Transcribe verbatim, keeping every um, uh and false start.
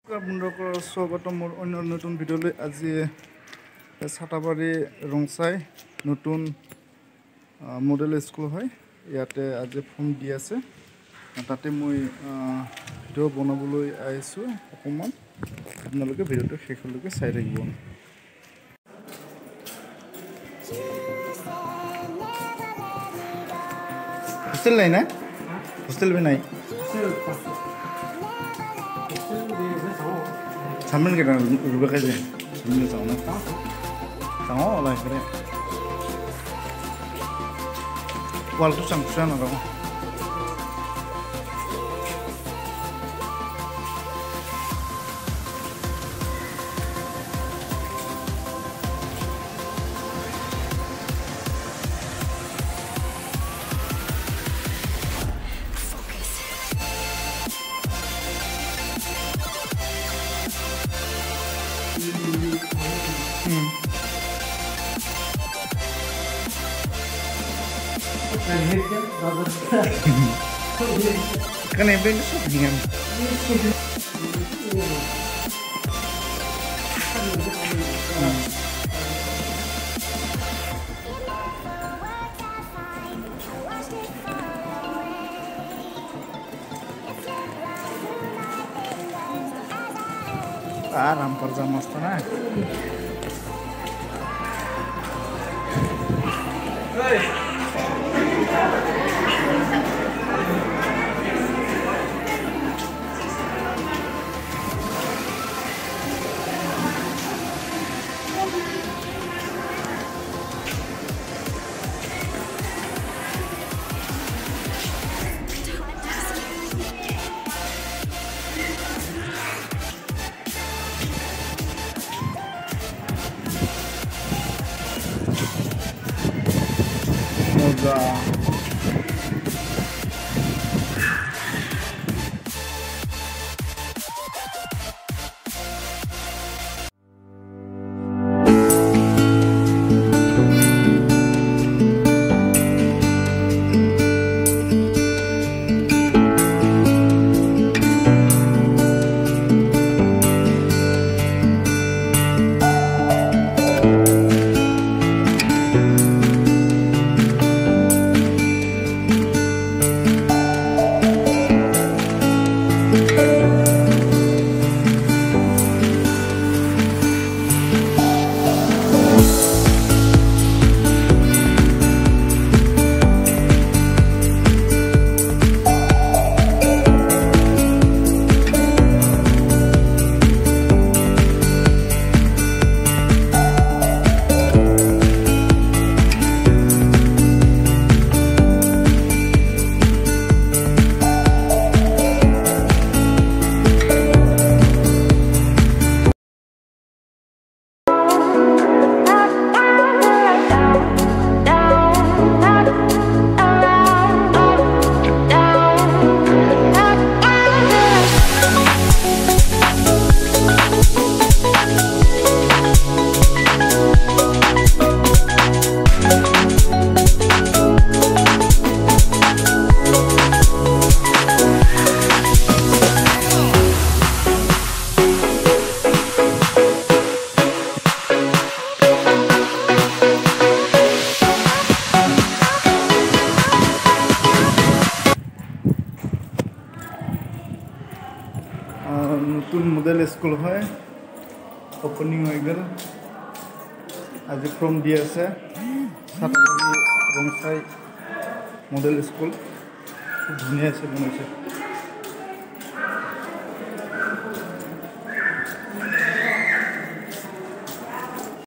বন্ধুসকল স্বাগতম মোৰ অন্য নতুন ভিডিঅ'লৈ। আজি চাটাবাৰী ৰংসাই নতুন মডেল স্কুল হয়, ইয়াতে আজি ফৰ্ম দি আছে। তাতে মই ভিডিঅ' বনাবলৈ আহিছোঁ অকণমান, আপোনালোকে ভিডিঅ'টো শেষলৈকে চাই থাকিব। হোষ্টেল নাই না? হোষ্টেল भी নাই। सामने के ना रुपए कैसे सामने जाओ ना जाओ वाला है करे वाल तो संख्या ना रहो kan yang pengen dengan ah rampar jam mastana hey moza নতুন মডেল স্কুল হয়, ওপেনিং হৈ গ'ল। আজি ফৰ্ম দি আছে চাটাবাৰী ৰংসাই মডেল স্কুল, খুব ধুনীয়া আছে বনাইছে।